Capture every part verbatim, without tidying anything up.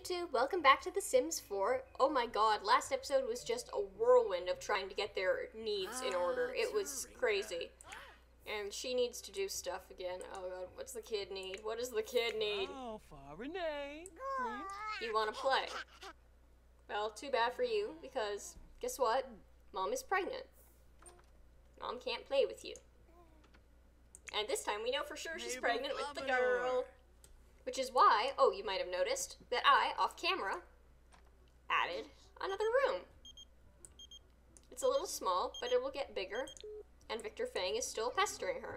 YouTube, welcome back to The Sims four. Oh my god, last episode was just a whirlwind of trying to get their needs in order. It was crazy. And she needs to do stuff again. Oh god, what's the kid need? What does the kid need? Oh, for Renee. You want to play. Well, too bad for you, because guess what? Mom is pregnant. Mom can't play with you. And this time we know for sure she's pregnant with the girl. Which is why, oh, you might have noticed, that I, off camera, added another room. It's a little small, but it will get bigger, and Victor Fang is still pestering her.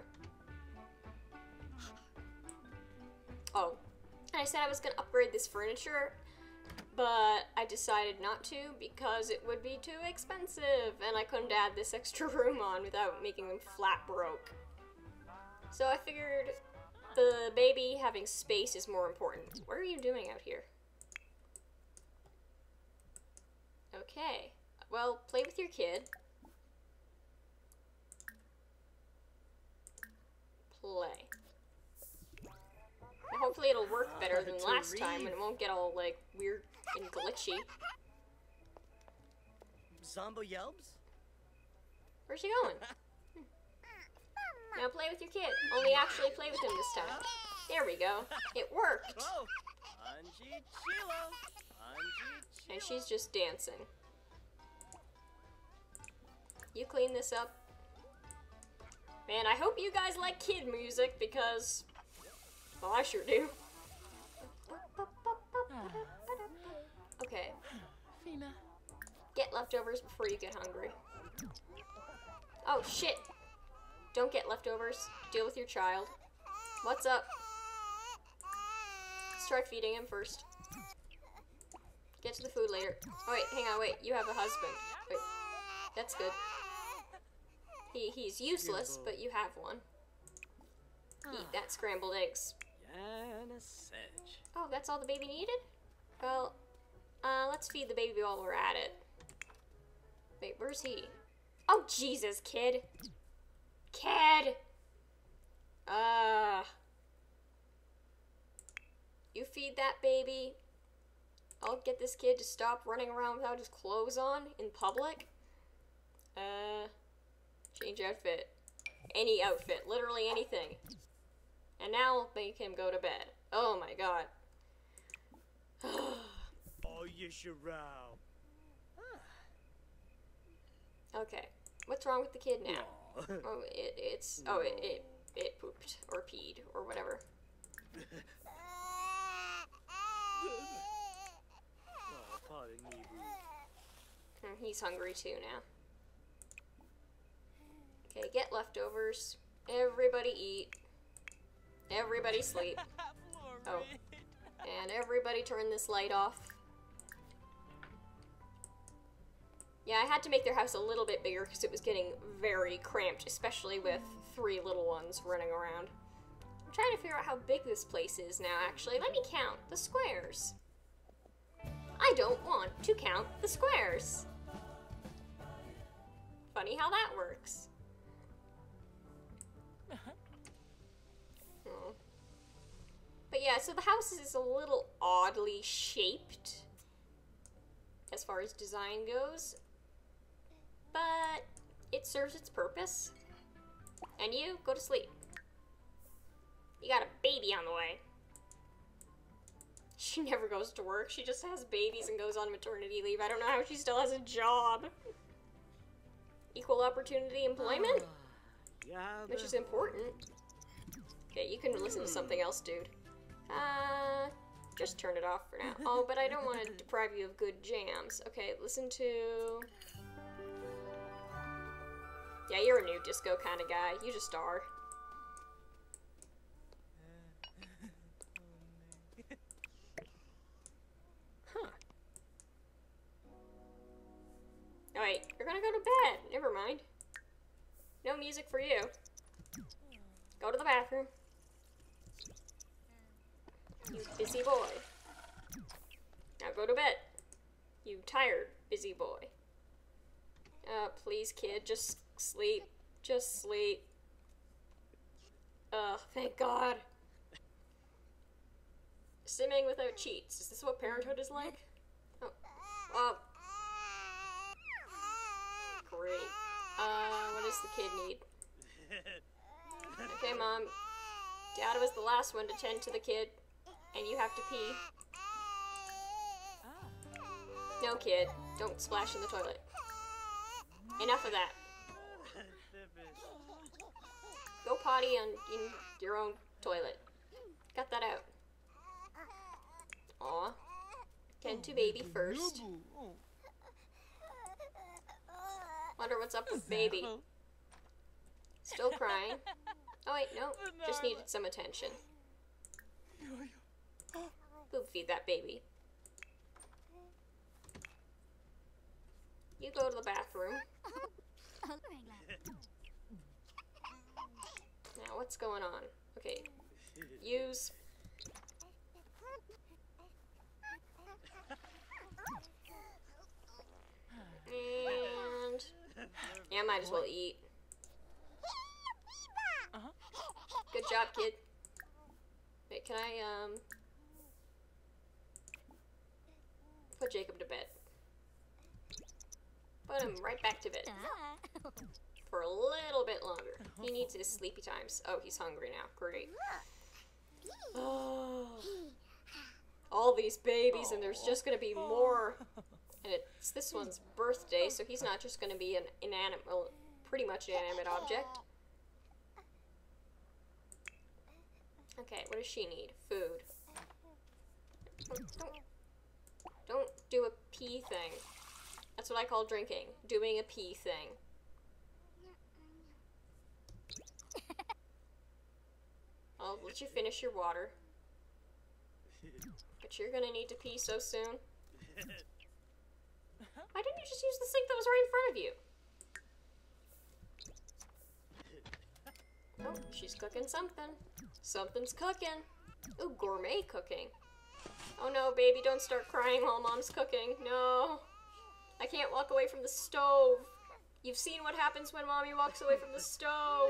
Oh, and I said I was going to upgrade this furniture, but I decided not to because it would be too expensive, and I couldn't add this extra room on without making them flat broke. So I figured the baby having space is more important. What are you doing out here? Okay. Well, play with your kid. Play. Now, hopefully it'll work better than last time and it won't get all, like, weird and glitchy. Zombo Yelps? Where's she going? Now play with your kid. Only actually play with him this time. There we go. It worked. Oh, Anji Chilo. Anji And she's just dancing. You clean this up. Man, I hope you guys like kid music because, well, I sure do. Okay. Fina. Get leftovers before you get hungry. Oh, shit. Don't get leftovers. Deal with your child. What's up? Start feeding him first. Get to the food later. Oh wait, hang on, wait. You have a husband. Wait. That's good. He he's useless, but you have one. Eat that scrambled eggs. Oh, that's all the baby needed? Well, uh, let's feed the baby while we're at it. Wait, where's he? Oh, Jesus, kid. Kid! Uh, you feed that baby. I'll get this kid to stop running around without his clothes on in public. Uh, change outfit. Any outfit. Literally anything. And now I'll make him go to bed. Oh my god. Oh, Yeshurao. Okay. What's wrong with the kid now? Oh, it, it's, oh, it, it, it pooped, or peed, or whatever. Oh, pardon me, boo. Mm, he's hungry too now. Okay, get leftovers. Everybody eat. Everybody sleep. Oh. And everybody turn this light off. Yeah, I had to make their house a little bit bigger because it was getting very cramped, especially with three little ones running around. I'm trying to figure out how big this place is now, actually. Let me count the squares. I don't want to count the squares. Funny how that works. Hmm. But yeah, so the house is a little oddly shaped as far as design goes. But it serves its purpose. And you, go to sleep. You got a baby on the way. She never goes to work. She just has babies and goes on maternity leave. I don't know how she still has a job. Equal opportunity employment? Which is important. Okay, you can listen to something else, dude. Uh, just turn it off for now. Oh, but I don't want to deprive you of good jams. Okay, listen to... Yeah, you're a new disco kind of guy. You just are. Huh. Alright, you're gonna go to bed. Never mind. No music for you. Go to the bathroom. You busy boy. Now go to bed. You tired, busy boy. Uh, please, kid, just sleep. Just sleep. Ugh, thank God. Simming without cheats. Is this what parenthood is like? Oh. Oh. Great. Uh, what does the kid need? Okay, Mom. Dad was the last one to tend to the kid, and you have to pee. No, kid. Don't splash in the toilet. Enough of that. Go potty on, in your own toilet. Cut that out. Aw. Tend to baby first. Wonder what's up with baby. Still crying. Oh wait, no. Just needed some attention. Boob feed that baby. You go to the bathroom. Now, what's going on? Okay. Use. And. Yeah, might as well eat. Good job, kid. Wait, can I, um. put Jacob to bed? Put him right back to bed. For a little bit longer. He needs his sleepy times. Oh, he's hungry now. Great. Oh. All these babies, and there's just gonna be more. And it's this one's birthday, so he's not just gonna be an inanimate, well, pretty much inanimate object. Okay, what does she need? Food. Don't, don't, don't do a pee thing. That's what I call drinking. Doing a pee thing. I'll let you finish your water. But you're gonna need to pee so soon. Why didn't you just use the sink that was right in front of you? Oh, she's cooking something. Something's cooking. Ooh, gourmet cooking. Oh no, baby, don't start crying while Mom's cooking. No. I can't walk away from the stove. You've seen what happens when Mommy walks away from the stove.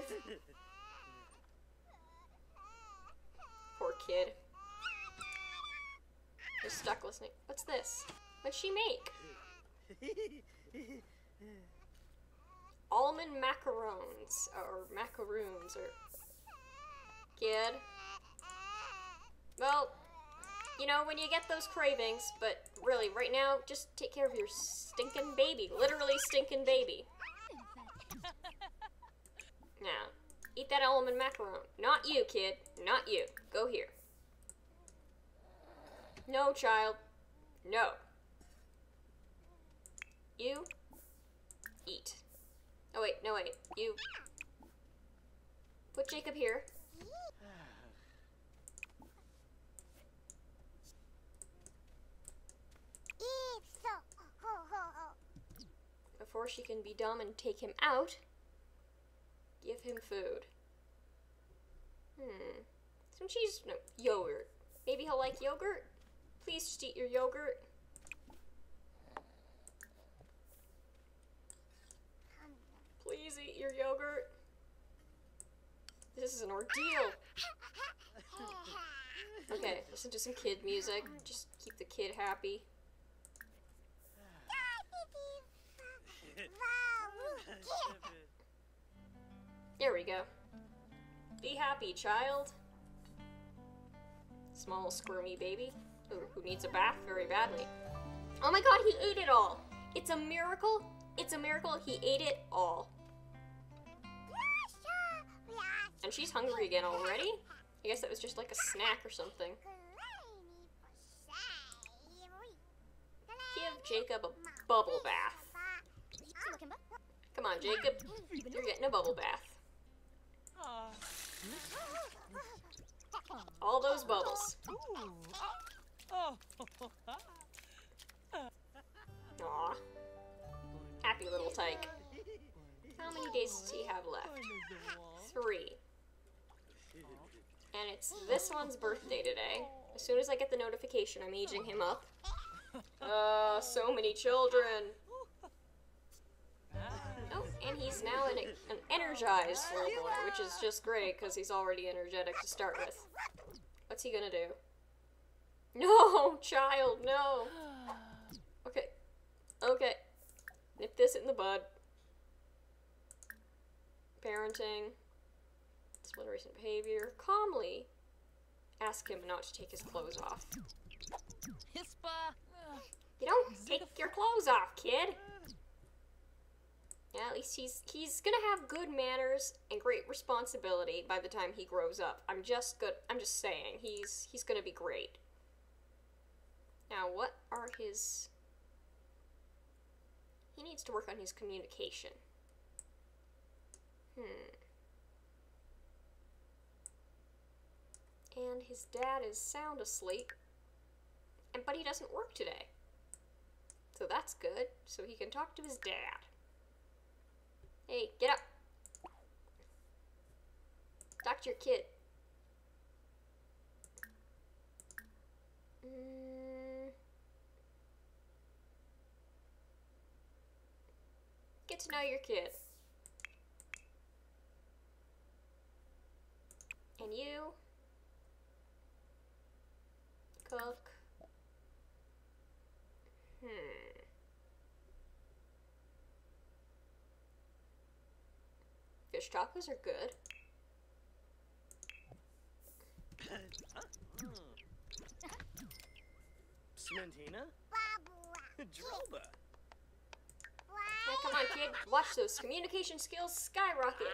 Poor kid. You're stuck listening. What's this? What'd she make? Almond macarons. Or macaroons. Or... Kid. Well, you know, when you get those cravings, but really, right now, just take care of your stinking baby. Literally stinking baby. Now, eat that almond macaron. Not you, kid. Not you. Go here. No, child. No. You eat. Oh, wait. No, wait. You put Jacob here. Before she can be dumb and take him out, give him food. Hmm. Some cheese, no, yogurt. Maybe he'll like yogurt? Please just eat your yogurt. Please eat your yogurt. This is an ordeal. Okay, listen to some kid music. Just keep the kid happy. There we go. Be happy, child. Small squirmy baby who, who needs a bath very badly. Oh my god, he ate it all. It's a miracle. It's a miracle he ate it all. And she's hungry again already? I guess that was just like a snack or something. Give Jacob a bubble bath. Come on, Jacob. You're getting a bubble bath. All those bubbles. Aw. Happy little tyke. How many days does he have left? Three. And it's this one's birthday today. As soon as I get the notification, I'm aging him up. Uh, so many children. Oh, and he's now an, an energized little boy, which is just great because he's already energetic to start with. What's he gonna do? No, child, no. Okay. Okay. Nip this in the bud. Parenting. Exploration behavior. Calmly ask him not to take his clothes off. Hispa. You don't take your clothes off, kid. Yeah, at least he's he's gonna have good manners and great responsibility by the time he grows up. I'm just good. I'm just saying he's he's gonna be great. Now, what are his? He needs to work on his communication. Hmm. And his dad is sound asleep. And but he doesn't work today. So that's good. So he can talk to his dad. Hey, get up. Talk to your kid. Mm. Get to know your kid. And you. Cook. Hmm. Fish tacos are good. Smentina? Droba. Yeah, come on, kid. Watch those communication skills skyrocket.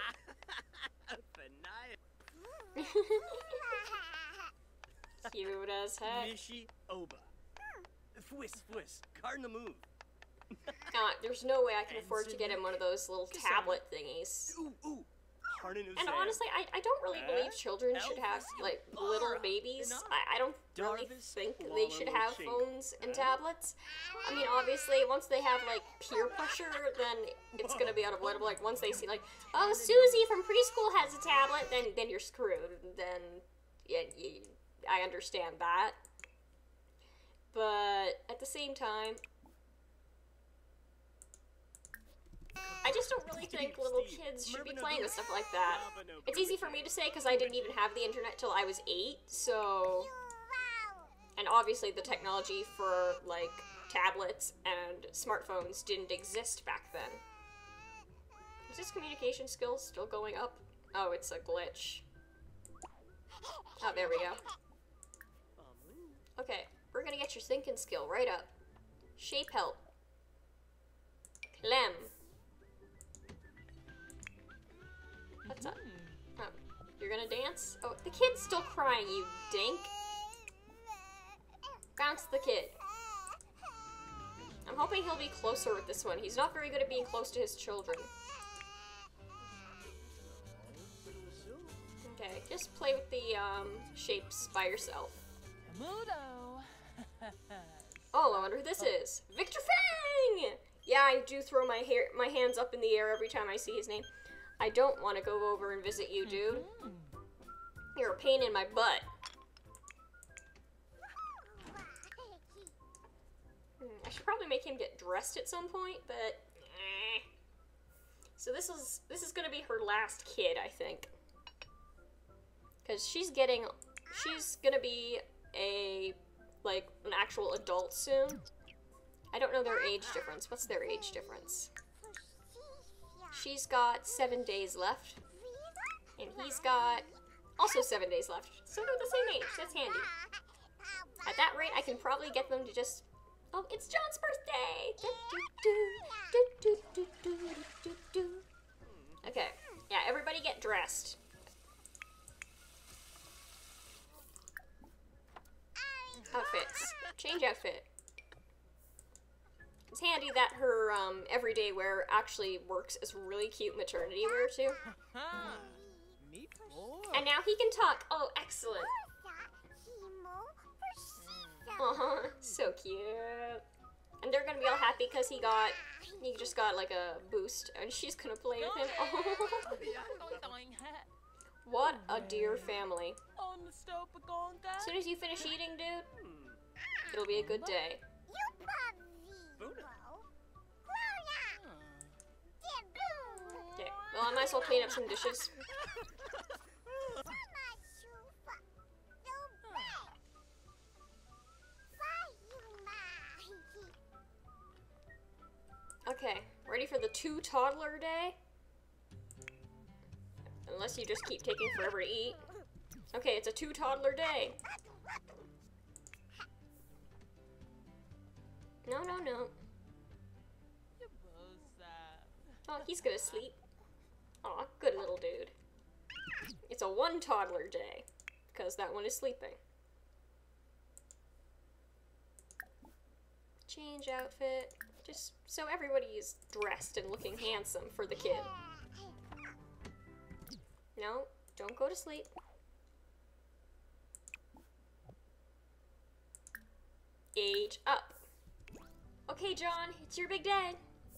Cute as heck. Mishi Oba. Fwis, fwis. Car in the move. Uh, there's no way I can afford to get him one of those little tablet thingies. Ooh, ooh. And honestly, I, I don't really believe children should have, like, little babies. I, I don't really think they should have phones and tablets. I mean, obviously, once they have, like, peer pressure, then it's gonna be unavoidable. Like, once they see, like, oh, Susie from preschool has a tablet, then then you're screwed. Then, yeah, you, I understand that. But, at the same time, I just don't really think little kids should be playing with stuff like that. It's easy for me to say because I didn't even have the internet till I was eight, so... And obviously the technology for, like, tablets and smartphones didn't exist back then. Is his communication skills still going up? Oh, it's a glitch. Oh, there we go. Okay, we're gonna get your thinking skill right up. Shape help. Clem. What's up? Oh, you're gonna dance? Oh, the kid's still crying, you dink. Bounce the kid. I'm hoping he'll be closer with this one. He's not very good at being close to his children. Okay, just play with the um, shapes by yourself. Mudo. Oh, I wonder who this is. Victor Fang! Yeah, I do throw my hair, my hands up in the air every time I see his name. I don't want to go over and visit you, dude. Mm-hmm. You're a pain in my butt. Hmm, I should probably make him get dressed at some point, but eh. So this is this is gonna be her last kid, I think, because she's getting she's gonna be a like an actual adult soon. I don't know their age difference. What's their age difference? She's got seven days left, and he's got also seven days left. So they're the same age. That's handy. At that rate, I can probably get them to just... Oh, it's John's birthday! Okay. Yeah, everybody get dressed. Outfits. Change outfit. It's handy that her um, everyday wear actually works as really cute maternity wear, too. And now he can talk. Oh, excellent. Uh-huh. So cute. And they're gonna be all happy because he got, he just got like a boost, and she's gonna play with him. Oh. What a dear family. As soon as you finish eating, dude, it'll be a good day. Okay, well, I might as well clean up some dishes. Okay, ready for the two toddler day? Unless you just keep taking forever to eat. Okay, it's a two toddler day. No, no, no. Oh, he's gonna sleep. Aw, good little dude. It's a one toddler day, because that one is sleeping. Change outfit, just so everybody is dressed and looking handsome for the kid. No, don't go to sleep. Age up. Okay, John, it's your big day.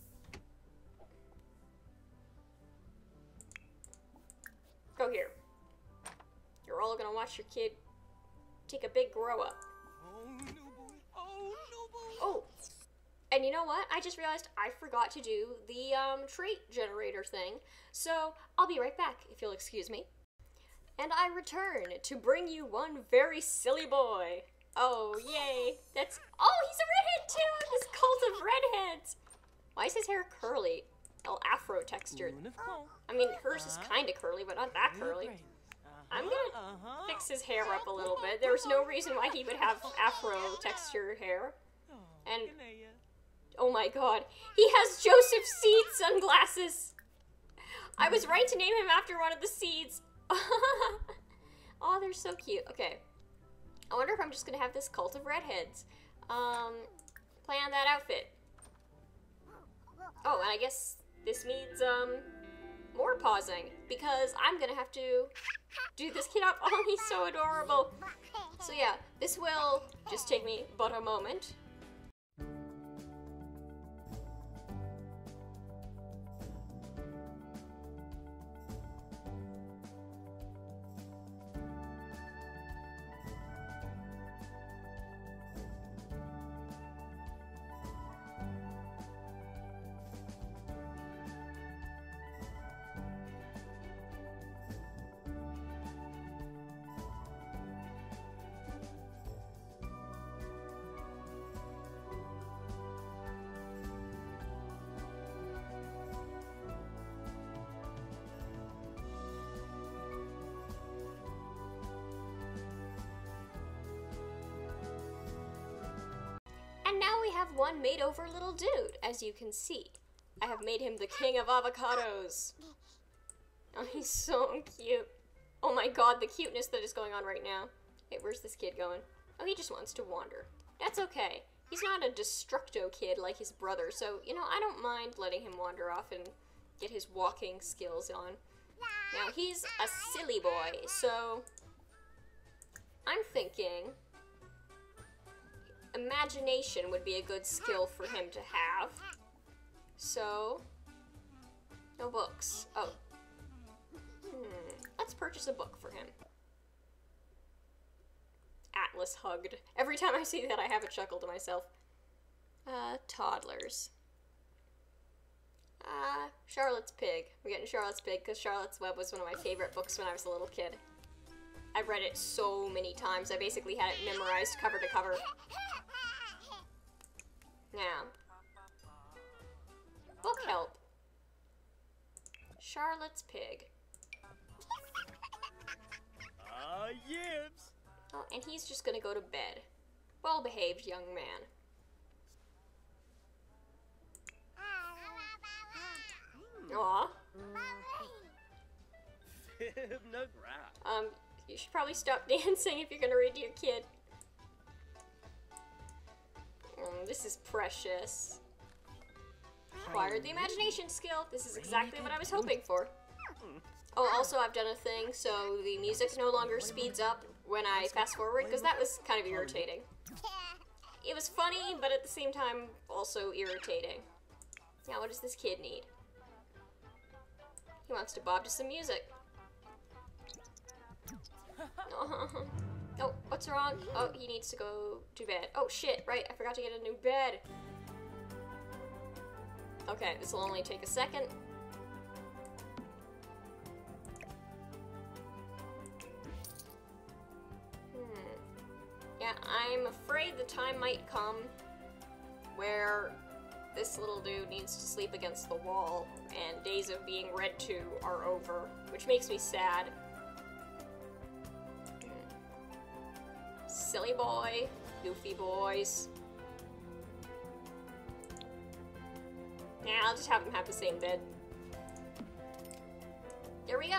Go here. You're all gonna watch your kid take a big grow up. Oh, no boy. Oh, no boy. Oh, and you know what? I just realized I forgot to do the um, trait generator thing. So I'll be right back, if you'll excuse me. And I return to bring you one very silly boy. Oh, yay. That's... Oh, he's a redhead too! This cult of redheads! Why is his hair curly? Oh, afro textured. I mean, hers is kind of curly, but not that curly. I'm gonna fix his hair up a little bit. There's no reason why he would have afro texture hair. And... Oh my god. He has Joseph Seed sunglasses! I was right to name him after one of the seeds. Oh, they're so cute. Okay. I wonder if I'm just gonna have this cult of redheads. Um, play on that outfit. Oh, and I guess this needs, um, more pausing, because I'm gonna have to do this kid up. Oh, he's so adorable. So yeah, this will just take me but a moment. And now we have one made over little dude, as you can see. I have made him the king of avocados. Oh, he's so cute. Oh my god, the cuteness that is going on right now. Hey, where's this kid going? Oh, he just wants to wander. That's okay. He's not a destructo kid like his brother, so, you know, I don't mind letting him wander off and get his walking skills on. Now, he's a silly boy, so I'm thinking imagination would be a good skill for him to have. So, no books. Oh. Hmm. Let's purchase a book for him. Atlas hugged. Every time I see that, I have a chuckle to myself. Uh, toddlers. Uh, Charlotte's Pig. We're getting Charlotte's Pig because Charlotte's Web was one of my favorite books when I was a little kid. I've read it so many times. I basically had it memorized cover to cover. Now, book help. Charlotte's Pig. Ah, uh, yes. Oh, and he's just gonna go to bed. Well-behaved young man. Aw. Um, you should probably stop dancing if you're gonna read to your kid. Mm, this is precious. Acquired the imagination skill. This is exactly what I was hoping for. Oh, also I've done a thing so the music no longer speeds up when I fast forward, because that was kind of irritating. It was funny, but at the same time also irritating. Now, what does this kid need? He wants to bob to some music. Oh, oh, what's wrong? Oh, he needs to go to bed. Oh shit, right, I forgot to get a new bed. Okay, this will only take a second. Hmm. Yeah, I'm afraid the time might come where this little dude needs to sleep against the wall, and days of being read to are over, which makes me sad. Silly boy, goofy boys. Nah, I'll just have them have the same bed. There we go.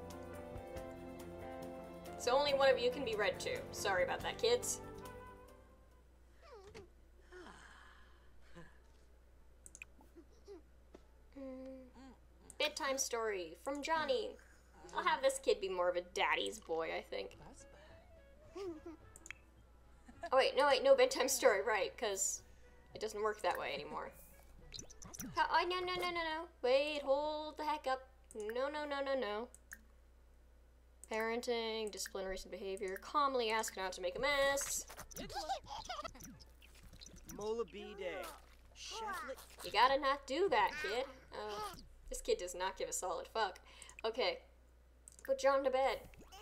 So only one of you can be read to. Sorry about that, kids. Bedtime story from Johnny. I'll have this kid be more of a daddy's boy, I think. Oh wait, no wait, no bedtime story, right, because it doesn't work that way anymore. Oh, no, no, no, no, no. Wait, hold the heck up. No, no, no, no, no. Parenting, discipline, recent behavior, calmly ask not to make a mess. Mola B Day. Cheflet. You gotta not do that, kid. Uh, this kid does not give a solid fuck. Okay, put John to bed.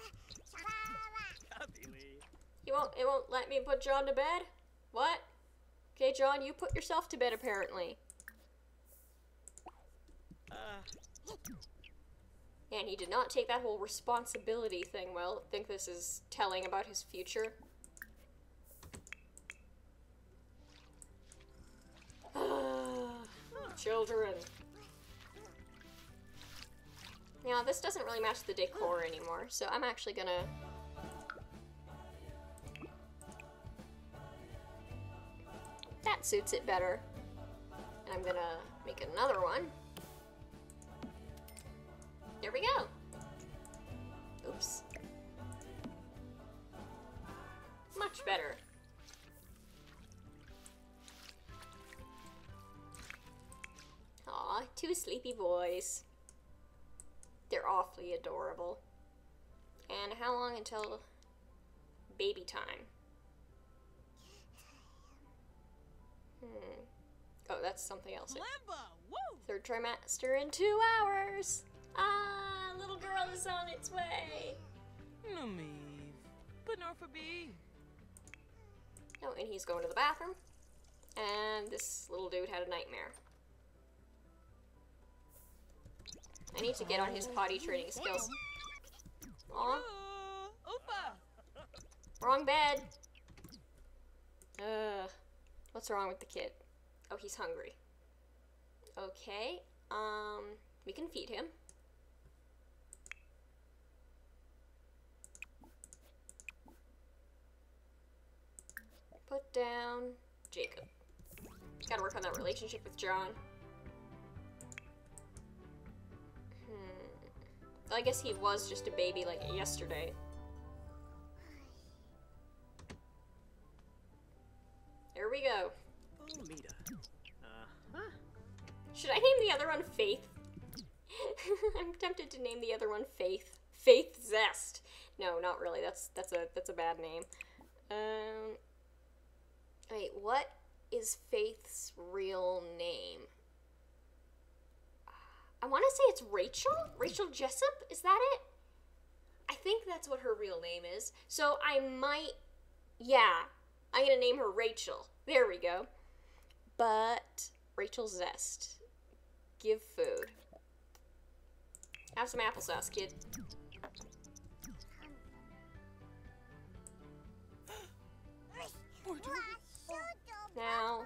You won't, it won't let me put John to bed? What? Okay, John, you put yourself to bed apparently. Uh. And he did not take that whole responsibility thing well. I think this is telling about his future. Children. Now, this doesn't really match the decor anymore, so I'm actually gonna... That suits it better. And I'm gonna make another one. There we go. Oops. Much better. Aw, two sleepy boys. They're awfully adorable. And how long until baby time? Hmm. Oh, that's something else. Limbo, woo! Third trimester in two hours. Ah, little girl is on its way. No me. But nor for B. Oh, and he's going to the bathroom. And this little dude had a nightmare. I need to get on his potty training skills. Aw, Uh, Oopa! wrong bed. Ugh. What's wrong with the kid? Oh, he's hungry. Okay, um, we can feed him. Put down Jacob. Gotta work on that relationship with John. Hmm. Well, I guess he was just a baby like yesterday. There we go. Bomita. Uh-huh. Should I name the other one Faith? I'm tempted to name the other one Faith. Faith Zest. No, not really. That's that's a that's a bad name. Um Wait, what is Faith's real name? I want to say it's Rachel? Rachel Jessup? Is that it? I think that's what her real name is. So I might... Yeah, I'm going to name her Rachel. There we go. But Rachel Zest. Give food. Have some applesauce, kid. Now,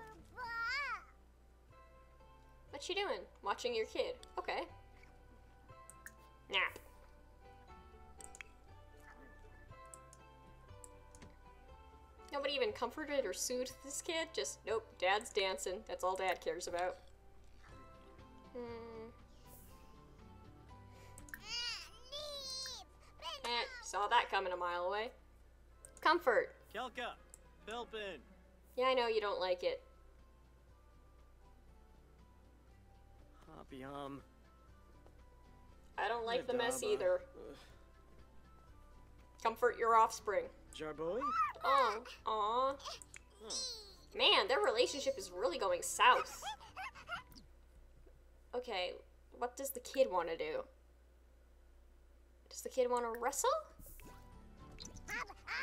what you doing? Watching your kid. Okay. Nap. Nobody even comforted or soothed this kid. Just, nope, dad's dancing. That's all dad cares about. Hmm. Eh, saw that coming a mile away. Comfort. Kelka. Philpin. Yeah, I know you don't like it. Hoppy hum. I don't like the mess Madaba. either. Ugh. Comfort your offspring. Jarboy? Oh, aw. Huh. Man, their relationship is really going south. Okay, what does the kid want to do? Does the kid want to wrestle?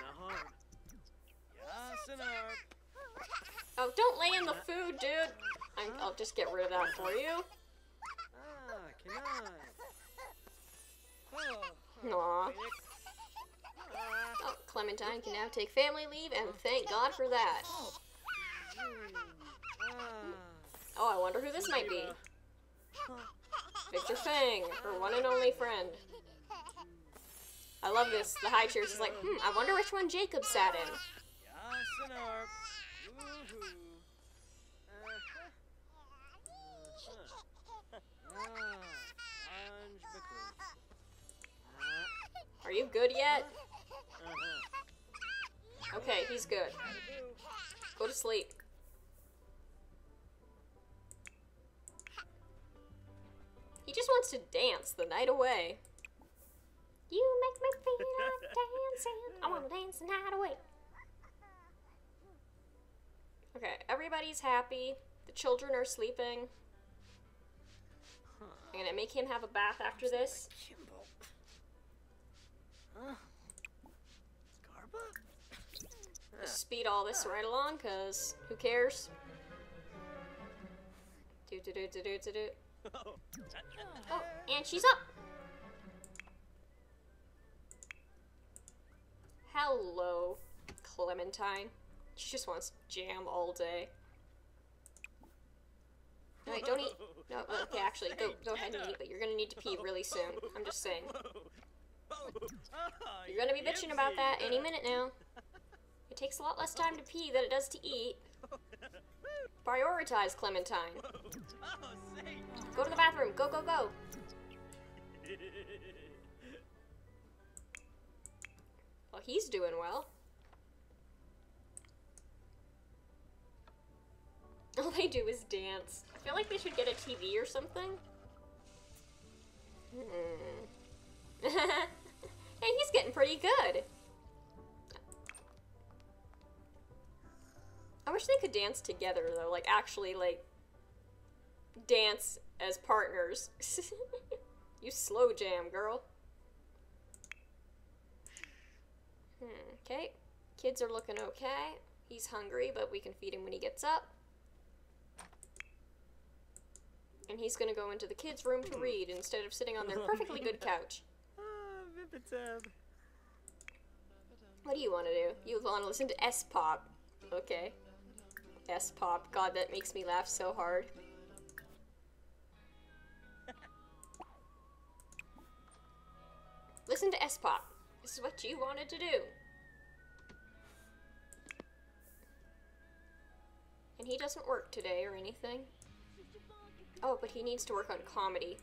Nahar. Yasanar. Oh, don't lay in the food, dude. I, I'll just get rid of that for you. Ah, can I? Oh, Aw. Phoenix. Ah, Oh, Clementine can now take family leave, and thank God for that. hmm, ah. Oh, I wonder who this might be. Victor Fang, her one and only friend. I love this. The high chair is like, hmm, I wonder which one Jacob sat in. Yasinarp. Woohoo. Uh-huh. Uh-huh. Ah, Ange Bickley. Ah, Are you good yet? uh-huh. Okay, he's good. That'll do. Go to sleep. He just wants to dance the night away. You make me feel like dancing. I want to dance the night away. Okay, everybody's happy. The children are sleeping. Huh. I'm gonna make him have a bath after this. Kimbo. Huh? Scarba? Just speed all this right along, cause who cares? Do do do do do do do. Oh. Oh, and she's up. Hello, Clementine. She just wants jam all day. No, wait, don't eat. No, okay, actually, go go ahead and eat, but you're gonna need to pee really soon. I'm just saying. You're gonna be bitching about that any minute now. It takes a lot less time to pee than it does to eat. Prioritize, Clementine. Go to the bathroom. Go, go, go. Well, he's doing well. All they do is dance. I feel like they should get a T V or something. Hmm. Hey, he's getting pretty good. I wish they could dance together, though. Like, actually, like, dance as partners. You slow jam, girl. Hmm, okay. Kids are looking okay. He's hungry, but we can feed him when he gets up. And he's gonna go into the kids' room to read instead of sitting on their perfectly good couch. Ah, Vipitab. What do you want to do? You want to listen to S-Pop. Okay. S-Pop. God, that makes me laugh so hard. Listen to S-Pop. This is what you wanted to do. And he doesn't work today or anything. Oh, but he needs to work on comedy.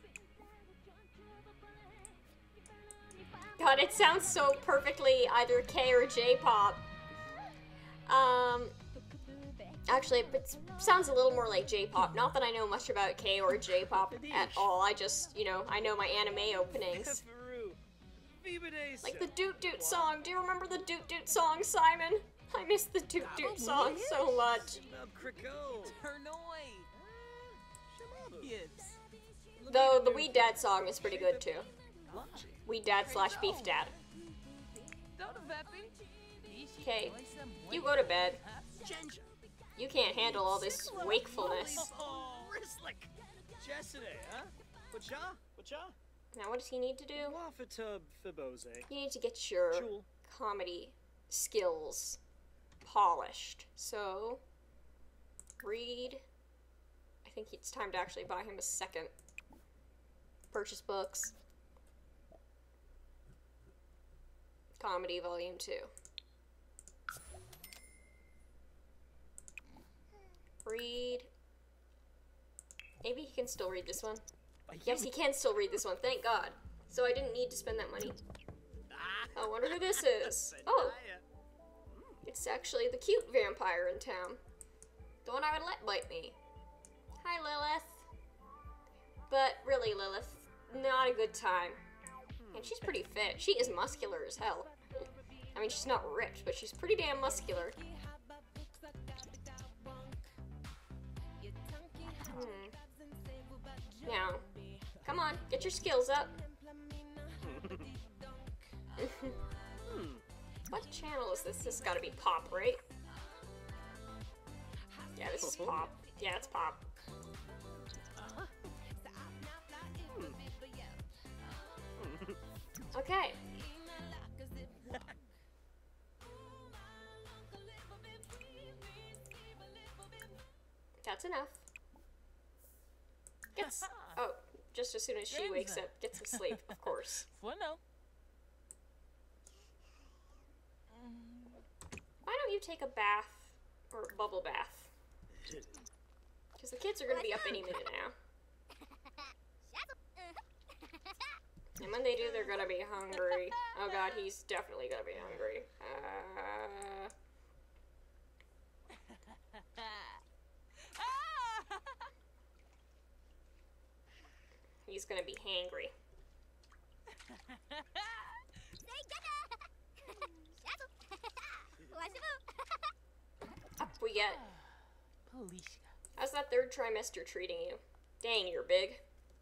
God, it sounds so perfectly either K or J-pop. Um, actually, it sounds a little more like J-pop. Not that I know much about K or J-pop at all. I just, you know, I know my anime openings. Like the Doot Doot song. Do you remember the Doot Doot song, Simon? I miss the Doot Doot song so much. Though the Wee Dad song is pretty good too. Wee Dad slash Beef Dad. Okay, you go to bed. You can't handle all this wakefulness. Now what does he need to do? You need to get your comedy skills polished. So, read. I think it's time to actually buy him a second. Purchase books. Comedy Volume two. Read. Maybe he can still read this one. Yes, he can still read this one, thank God. So I didn't need to spend that money. I wonder who this is. Oh. It's actually the cute vampire in town. The one I would let bite me. Hi, Lilith. But really, Lilith, not a good time. And she's pretty fit. She is muscular as hell. I mean, she's not ripped, but she's pretty damn muscular. Hmm. Now, come on, get your skills up. What channel is this? This has got to be Pop, right? Yeah, this is Pop. Yeah, it's Pop. Okay. That's enough. Gets oh, just as soon as she wakes up, get some sleep, of course. Bueno. Why don't you take a bath or bubble bath? Because the kids are gonna be up any minute now. And when they do, they're gonna be hungry. Oh god, he's definitely gonna be hungry. Uh... He's gonna be hangry. Up we get. How's that third trimester treating you? Dang, you're big.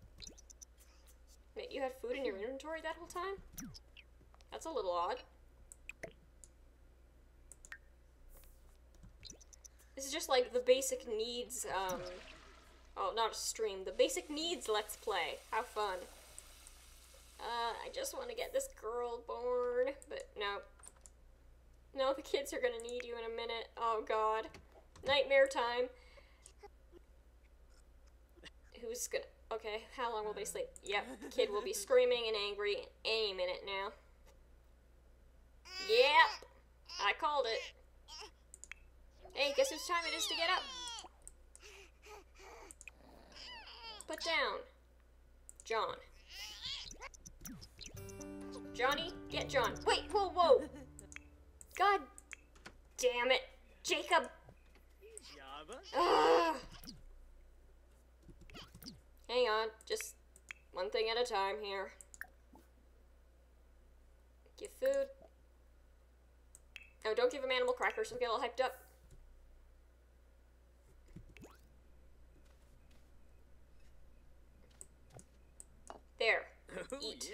Wait, you had food in your inventory that whole time? That's a little odd. This is just like the basic needs, um... oh, not a stream. The basic needs let's play. How fun. Uh, I just want to get this girl born, but no. No, the kids are gonna need you in a minute. Oh god. Nightmare time. Who's gonna... okay, how long will they sleep? Yep, the kid will be screaming and angry any minute now. Yep, I called it. Hey, guess whose time it is to get up? Put down. John. Johnny, get John. Wait, whoa, whoa. God damn it. Jacob. Ugh. Hang on, just one thing at a time here. Give food. Oh, don't give him animal crackers, he'll get all hyped up. There. Eat.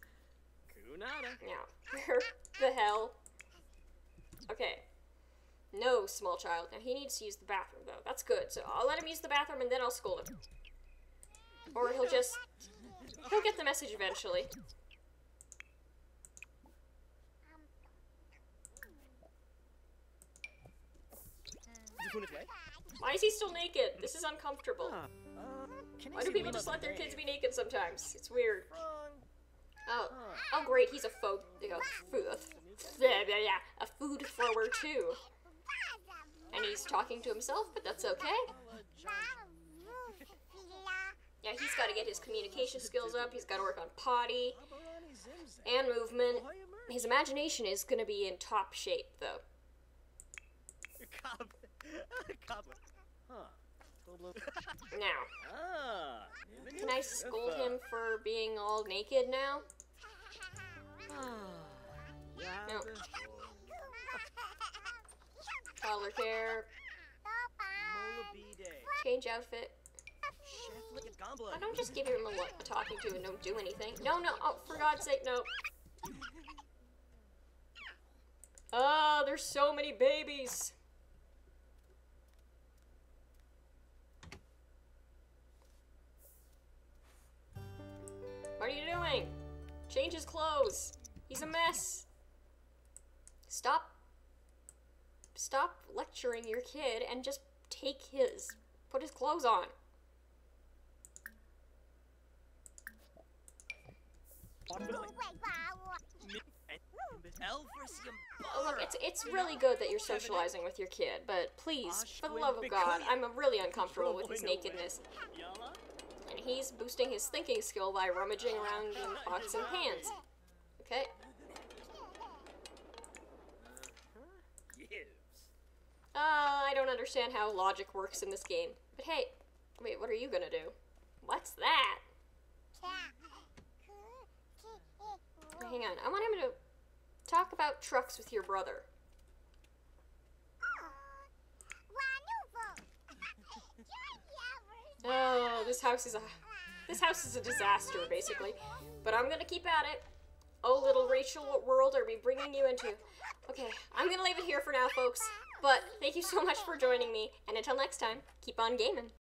Now, where the hell? Okay. No, small child. Now, he needs to use the bathroom, though. That's good. So, I'll let him use the bathroom, and then I'll scold him. Or he'll just... he'll get the message eventually. Why is he still naked? This is uncomfortable. Why do people just let their kids be naked sometimes? It's weird. Oh, oh great, he's a fo- you know, food, a food thrower too. And he's talking to himself, but that's okay. Yeah, he's got to get his communication skills up. He's got to work on potty and movement. His imagination is going to be in top shape, though. Now, can I scold him for being all naked now? No. Toddler care. Change outfit. I don't just give him a, a talking to and don't do anything. No, no, oh, for God's sake, no. Oh, there's so many babies. What are you doing? Change his clothes. He's a mess. Stop. Stop lecturing your kid and just take his. Put his clothes on. Oh, look, it's, it's really good that you're socializing with your kid, but please, for the love of God, I'm really uncomfortable with his nakedness. And he's boosting his thinking skill by rummaging around in pots and pans. Okay. Uh, I don't understand how logic works in this game. But hey, wait, what are you gonna do? What's that? Hang on, I want him to talk about trucks with your brother. Oh, this house is a this house is a disaster, basically. But I'm gonna keep at it. Oh, little Rachel, what world are we bringing you into? Okay, I'm gonna leave it here for now, folks. But thank you so much for joining me, and until next time, keep on gaming.